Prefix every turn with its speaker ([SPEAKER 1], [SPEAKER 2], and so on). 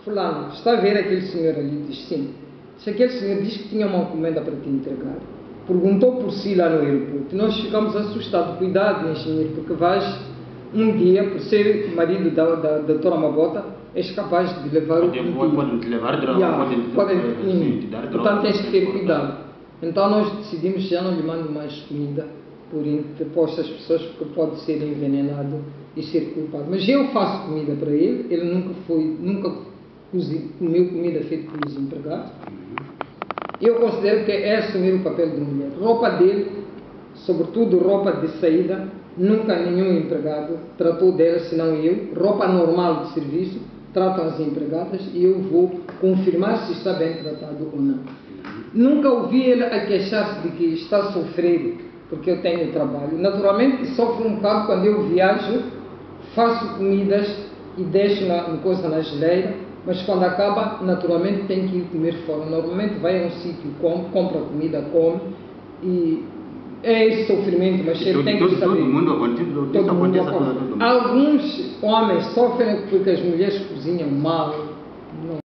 [SPEAKER 1] fulano, está a ver aquele senhor ali? Diz sim. Se aquele senhor diz que tinha uma encomenda para te entregar, perguntou por si lá no aeroporto, nós ficamos assustados. Cuidado, engenheiro, porque vais um dia, por ser marido da doutora Mabota, és capaz de levar o tiro.
[SPEAKER 2] Podem te levar droga, podem te dar droga.
[SPEAKER 1] Portanto, tens que ter cuidado. Então nós decidimos já não lhe mando mais comida por interposto às pessoas, porque pode ser envenenado e ser culpado. Mas eu faço comida para ele, ele nunca comeu comida feita pelos empregados. Eu considero que é assumir o papel de mulher. Roupa dele, sobretudo roupa de saída, nunca nenhum empregado tratou dela, senão eu. Roupa normal de serviço, tratam as empregadas e eu vou confirmar se está bem tratado ou não. Nunca ouvi ele a queixar-se de que está a sofrer porque eu tenho trabalho. Naturalmente sofro um bocado quando eu viajo, faço comidas e deixo uma coisa na geleira, mas quando acaba, naturalmente tem que ir comer fora. Normalmente vai a um sítio, compra comida, come, e é esse sofrimento, mas ele tem que saber.
[SPEAKER 2] Todo mundo acontece.
[SPEAKER 1] Alguns homens sofrem porque as mulheres cozinham mal.